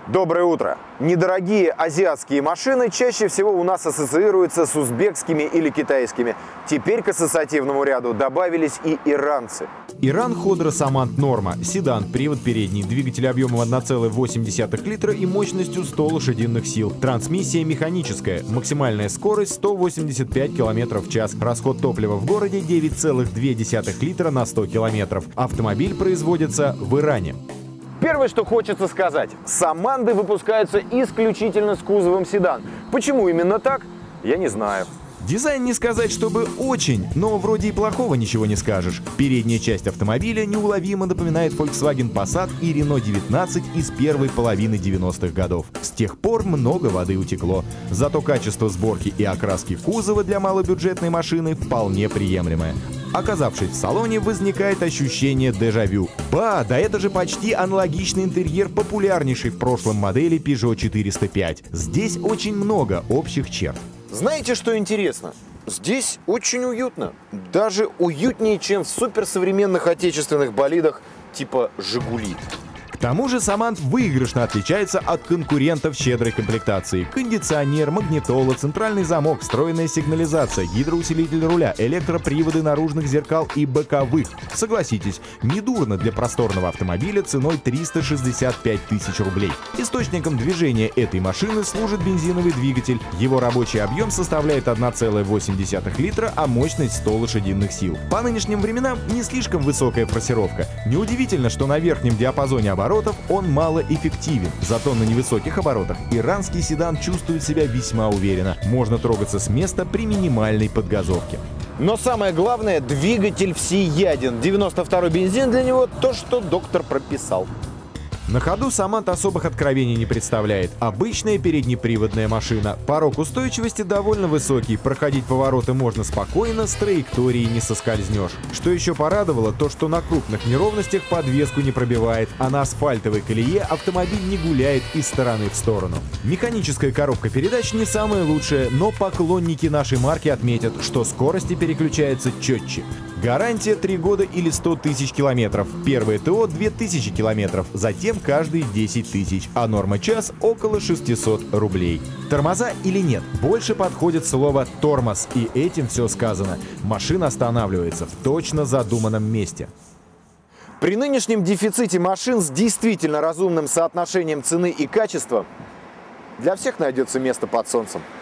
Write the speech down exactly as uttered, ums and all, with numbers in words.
Доброе утро! Недорогие азиатские машины чаще всего у нас ассоциируются с узбекскими или китайскими. Теперь к ассоциативному ряду добавились и иранцы. Иран Ходро Самант Норма. Седан, привод передний, двигатель объемом одна целая восемь десятых литра и мощностью сто лошадиных сил. Трансмиссия механическая. Максимальная скорость сто восемьдесят пять километров в час. Расход топлива в городе девять целых две десятых литра на сто километров. Автомобиль производится в Иране. Первое, что хочется сказать. Саманты выпускаются исключительно с кузовом седан. Почему именно так, я не знаю. Дизайн не сказать, чтобы очень, но вроде и плохого ничего не скажешь. Передняя часть автомобиля неуловимо напоминает Volkswagen Passat и Renault девятнадцать из первой половины девяностых годов. С тех пор много воды утекло. Зато качество сборки и окраски кузова для малобюджетной машины вполне приемлемое. Оказавшись в салоне, возникает ощущение дежавю. Ба, да это же почти аналогичный интерьер популярнейшей в прошлом модели Peugeot четыреста пять. Здесь очень много общих черт. Знаете, что интересно? Здесь очень уютно. Даже уютнее, чем в суперсовременных отечественных болидах типа «Жигули». К тому же Самант выигрышно отличается от конкурентов щедрой комплектации. Кондиционер, магнитола, центральный замок, встроенная сигнализация, гидроусилитель руля, электроприводы наружных зеркал и боковых. Согласитесь, недурно для просторного автомобиля ценой триста шестьдесят пять тысяч рублей. Источником движения этой машины служит бензиновый двигатель. Его рабочий объем составляет одна целая восемь десятых литра, а мощность сто лошадиных сил. По нынешним временам не слишком высокая форсировка. Неудивительно, что на верхнем диапазоне оборотов он малоэффективен. Зато на невысоких оборотах иранский седан чувствует себя весьма уверенно. Можно трогаться с места при минимальной подгазовке. Но самое главное, двигатель всеяден. девяносто второй бензин для него то, что доктор прописал. На ходу Самант особых откровений не представляет. Обычная переднеприводная машина. Порог устойчивости довольно высокий. Проходить повороты можно спокойно, с траектории не соскользнешь. Что еще порадовало, то что на крупных неровностях подвеску не пробивает, а на асфальтовой колее автомобиль не гуляет из стороны в сторону. Механическая коробка передач не самая лучшая, но поклонники нашей марки отметят, что скорости переключаются четче. Гарантия три года или сто тысяч километров. Первое ТО две тысячи километров, затем каждые десять тысяч, а норма час около шестисот рублей. Тормоза или нет? Больше подходит слово «тормоз», и этим все сказано. Машина останавливается в точно задуманном месте. При нынешнем дефиците машин с действительно разумным соотношением цены и качества для всех найдется место под солнцем.